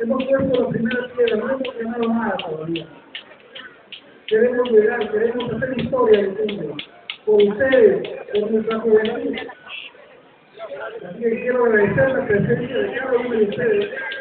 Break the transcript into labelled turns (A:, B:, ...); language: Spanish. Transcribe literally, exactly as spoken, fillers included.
A: hemos puesto la primera piedra, no hemos ganado nada todavía. Queremos llegar, queremos hacer historia en el mundo, por ustedes, por nuestra juventud. Así que quiero agradecer la presencia de cada uno de ustedes.